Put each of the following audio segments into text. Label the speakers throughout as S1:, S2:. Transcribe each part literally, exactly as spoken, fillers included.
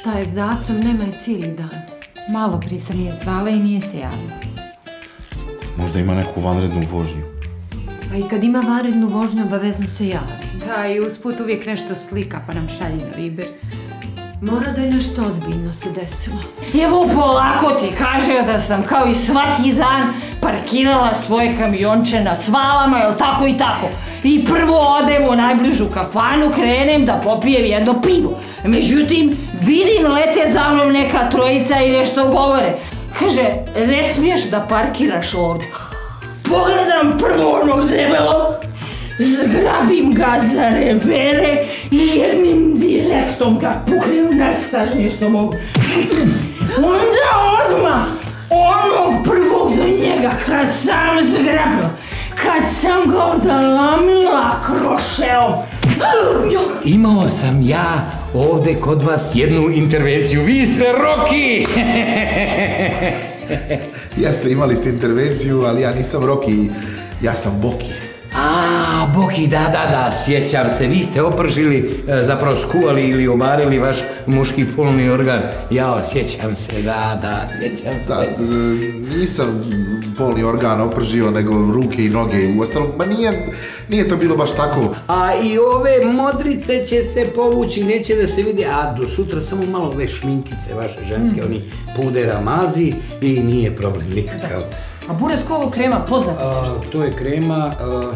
S1: Šta je s Dacom, nema je cijeli dan.
S2: Malo prije sam je zvala i nije se javila.
S3: Možda ima neku vanrednu vožnju.
S1: Pa i kad ima vanrednu vožnju, obavezno se javi.
S2: Da, i usput uvijek nešto slika pa nam šalje na Viber.
S1: Mora da je nešto ozbiljno se desilo.
S4: Evo polako ti kaže da sam kao i svaki dan parkirala svoje kamionče na Svalama, jel tako i tako. I prvo odem u najbližu kafanu, krenem da popijem jedno pivo. Međutim, vidim lete za mnom neka trojica i nešto govore. Kaže, ne smiješ da parkiraš ovdje. Pogledam prvo onog debelog, zgrabim ga za revere i jednim direktom ga puknem najsnažnije što mogu. Onda odmah onog prvog do njega kad sam zgrabila, kad sam ga odalamila krošeom.
S5: Imao sam ja ovdje kod vas jednu intervenciju. Vi ste Rocky!
S6: Jeste, imali ste intervenciju, ali ja nisam Rocky, ja sam Boki.
S5: A, Boki, da, da, da, sjećam se. Vi ste opržili, zapravo skuvali ili obarili vaš muški polni organ. Jao, sjećam se, da, da, sjećam se.
S6: Da, nisam polni organ opržio, nego ruke i noge. Uostalom, ma nije, nije to bilo baš tako.
S5: A i ove modrice će se povući, neće da se vidi, a do sutra samo malo ove šminkice vaše ženske, mm. oni pudera mazi i nije problem nikakav.
S4: A Bureskovo krema, poznate nešto?
S5: To je krema... A,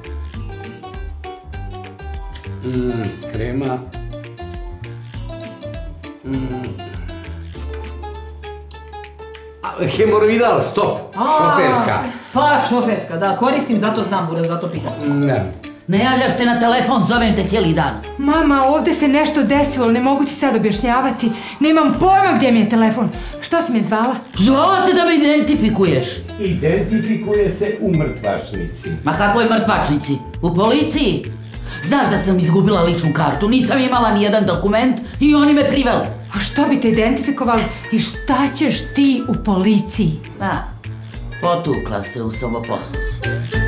S5: mm, krema... Mm, a, hemoroidal, stop! A, šoferska.
S4: Pa, šoferska, da, koristim, zato znam Buras, zato pitam.
S5: Ne.
S7: Ne javljaš se na telefon, zovem te cijeli dan.
S2: Mama, ovdje se nešto desilo, ne mogu ti sad objašnjavati. Nemam pojma gdje mi je telefon. Što si me zvala?
S7: Zvala te da me identifikuješ.
S5: Identifikuje se u mrtvačnici.
S7: Ma kakvoj mrtvačnici? U policiji? Znaš da sam izgubila ličnu kartu, nisam imala ni jedan dokument i oni me priveli.
S2: A što bi te identifikovali i šta ćeš ti u policiji?
S7: A, potukla se u samoposluzi.